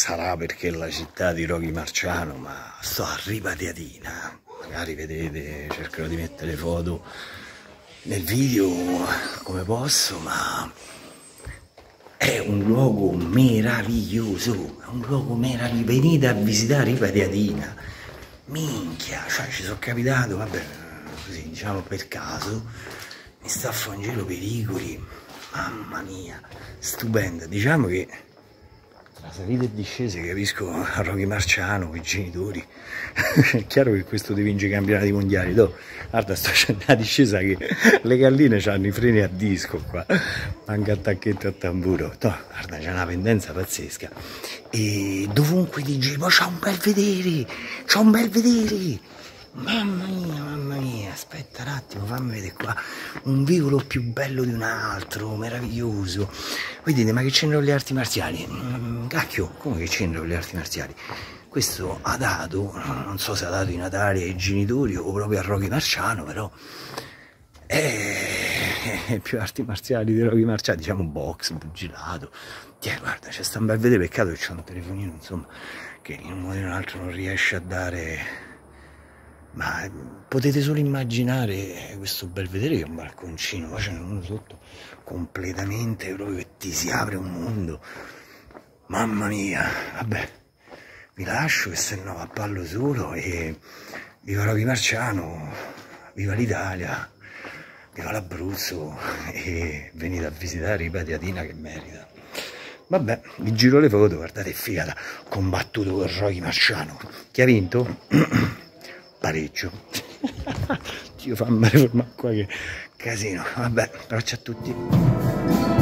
sarà perché è la città di Rocky Marciano, ma sto a Riva di Adina. Magari vedete, cercherò di mettere foto nel video come posso, ma è un luogo meraviglioso, è un luogo meraviglioso. Venite a visitare Riva di Adina, minchia, cioè ci sono capitato, vabbè, così diciamo per caso, mi sta a fare un giro per i Liguri, mamma mia, stupenda. Diciamo che tra salite e discese capisco a Rocky Marciano, i genitori, è chiaro che questo ti vince i campionati mondiali, guarda, sto facendo una discesa che le galline hanno i freni a disco qua, anche attacchetto a tamburo, guarda, c'è una pendenza pazzesca, e dovunque ti giri, poi c'ha un bel vedere, mamma mia, aspetta un attimo, fammi vedere qua, un vicolo più bello di un altro, meraviglioso. Voi dite, ma che c'entrano le arti marziali? Cacchio, come che c'entrano le arti marziali? Questo ha dato, non so se ha dato i Natali ai genitori o proprio a Rocky Marciano, però è più arti marziali di Rocky Marciano, diciamo box, pugilato. Guarda, c'è sta un bel vedere, peccato che c'è un telefonino, insomma, che in un modo o in un altro non riesce a dare. Ma potete solo immaginare questo bel vedere, che è un balconcino, poi c'è uno sotto completamente proprio che ti si apre un mondo, mamma mia. Vabbè, vi lascio che se no ballo solo, e viva Rocky Marciano, viva l'Italia, viva l'Abruzzo, e venite a visitare Riva di Adina che merita. Vabbè, vi giro le foto, guardate, figata, combattuto con Rocky Marciano. Chi ha vinto? Pareggio. Dio, fammi riformare qua che casino. Vabbè, abbraccio a tutti.